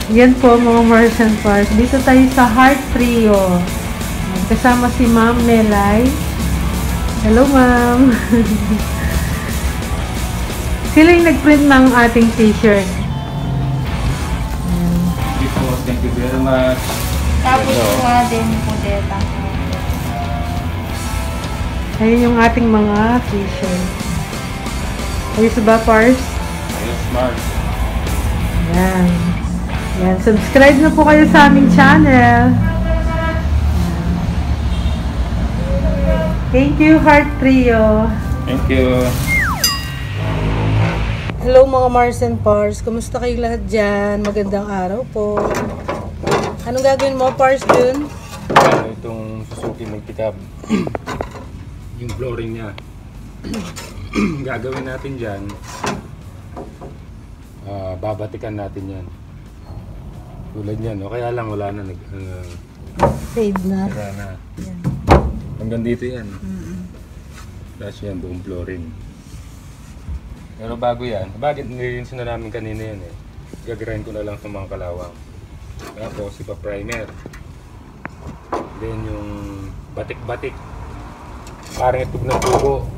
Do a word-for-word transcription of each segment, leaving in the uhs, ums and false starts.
Yan po mga Martian Park. Dito tayo sa Heart Trio. Kasama si Ma'am Melay. Hello Ma'am. Sila yung nag-print ng ating t-shirt. Thank you very much. Tapos nga din po deta. Ayun yung ating mga t-shirt. Ayos ba, Pars? Ayos, Mars. Yan. Yan. Subscribe na po kayo sa aming channel. Thank you, Heart Trio. Thank you. Hello mga Mars and Pars. Kumusta kayo lahat dyan? Magandang araw po. Anong gagawin mo, Pars, dun? Ano itong Suzuki Multicab. Yung flooring niya. Gagawin natin dyan. Uh, babatikan natin yan. Tulad yan. O kaya lang wala na. Nag, uh, Fade na. Sira na. Yan. Hanggang dito yan. Mm-hmm. Tapos yan, buong flooring. Pero bago yan, bakit nilinis na namin kanina yan eh. Gagrind ko na lang sa mga kalawang. Tapos ipa-primer. Then yung batik-batik. Parang itog ng tubo.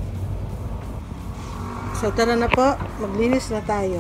So tara na po, maglinis na tayo.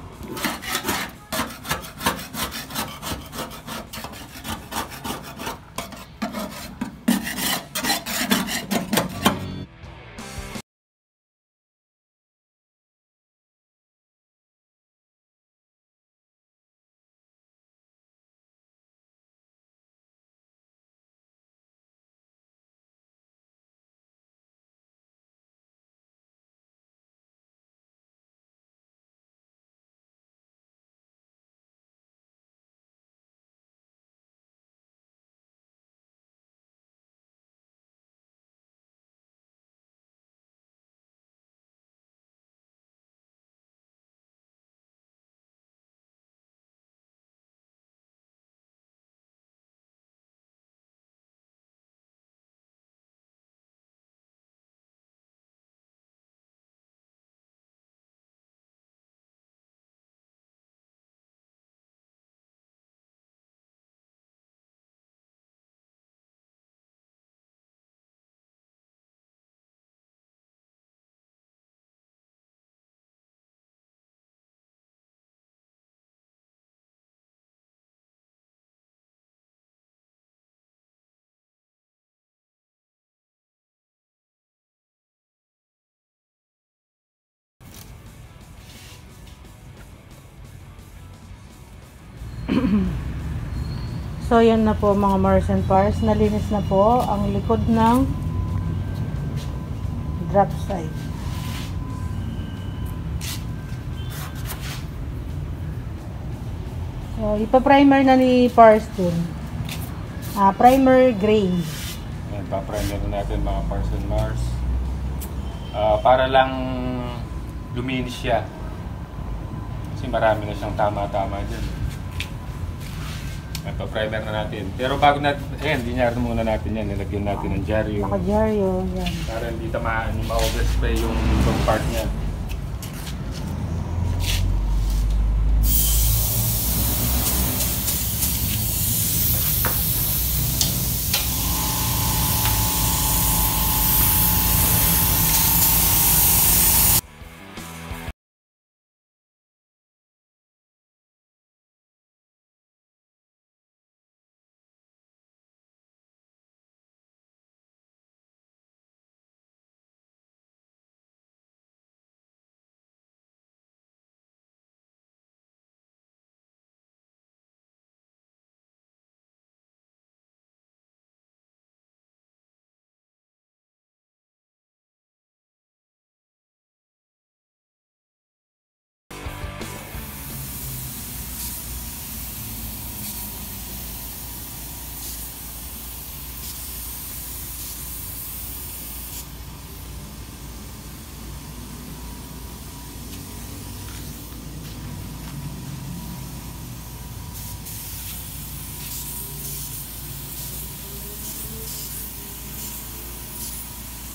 So yan na po mga Mars and Pars, nalinis na po ang likod ng drop side. So ipa-primer na ni Pars dun. Ah, primer gray. Yan, pa-primer na natin mga Pars and Mars. Uh, para lang luminis siya. Kasi marami na siyang tama-tama dyan. Ito, primer na natin. Pero bago natin, ayan, dinyar muna natin yan. Nilagyan natin ng dyaryo. Naka-dyaryo, yan. Para hindi tamaan, ma-overspray yung ibang part niya.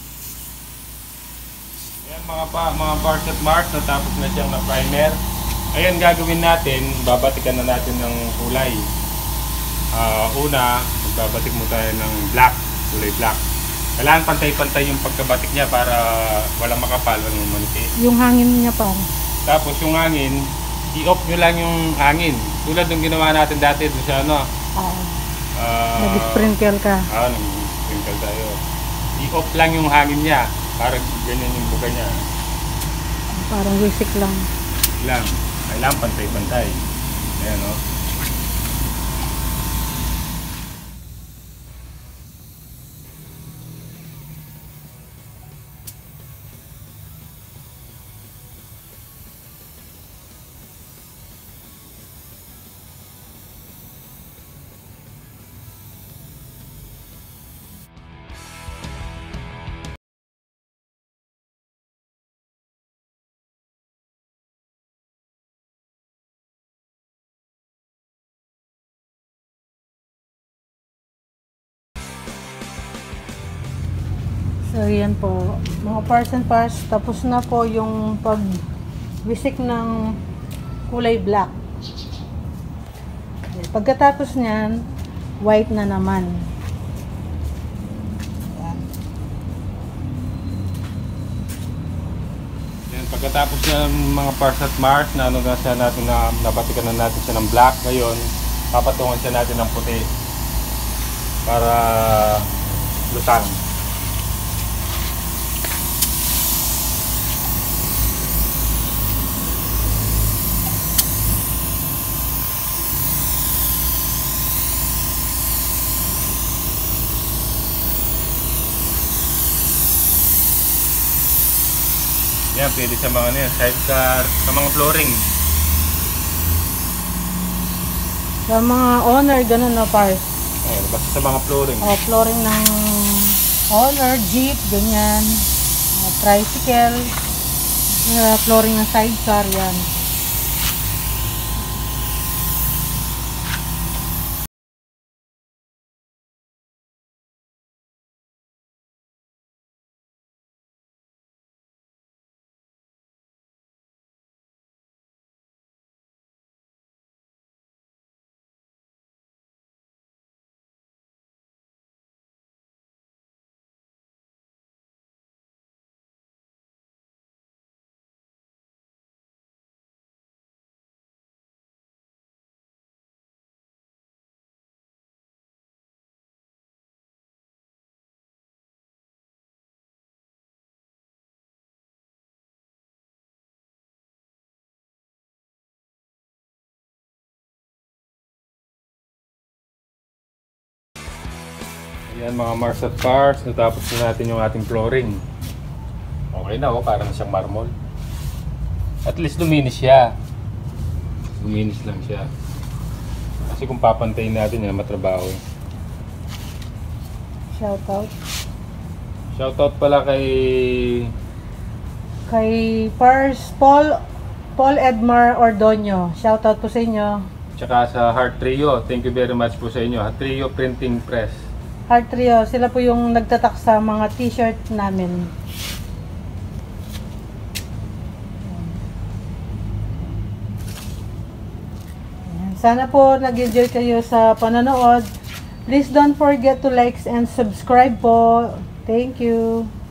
Yan mga pa, mga Pars at Mars, natapos na siyang na primer. Ayan, gagawin natin, babatikan na natin ng kulay. Uh, una, magbabatik mo tayo ng black, kulay black. Kailangan pantay-pantay yung pagkabatik niya para walang makapal, walang manipis. Yung hangin niya pa. Tapos yung hangin, i-off nyo lang yung hangin. Tulad ng ginawa natin dati doon sa ano. Oo. Uh, Nag-sprinkle ka. Ah, nag-sprinkle tayo. I-off lang yung hangin niya para ganyan yung buka niya. Parang wisik lang. Lang. Kailangan pantay-pantay. Ayan o. Oh. So, yan po. Mga parts and parts, tapos na po yung pag-wisik ng kulay black. Pagkatapos niyan, white na naman. Yan. Yan, pagkatapos ng mga parts at marks, na ano na siya natin, na nabatikan na natin siya ng black. Ngayon, papatungan siya natin ng puti para lutang. Yan, pwede sa mga ano yan, sidecar, sa mga flooring. Sa mga owner, ganun na parts. Oh, basta sa mga flooring. O, flooring ng owner, jeep, ganyan. O, tricycle. Uh, flooring ng sidecar, yan. Yan mga Mars at Cars, natapos na natin yung ating flooring. Okay na, oh, parang siyang marmol. At least luminis siya. Luminis lang siya. Kasi kung papantayin natin yan, matrabaho. Shoutout. Shoutout pala kay... Kay Pars Paul Paul Edmar Ordonio. Shoutout po sa inyo. Tsaka sa Heart Trio, thank you very much po sa inyo. Heart Trio Printing Press. Heart Trio, sila po yung nagtatak sa mga t-shirt namin. Sana po nag-enjoy kayo sa panonood. Please don't forget to like and subscribe po. Thank you.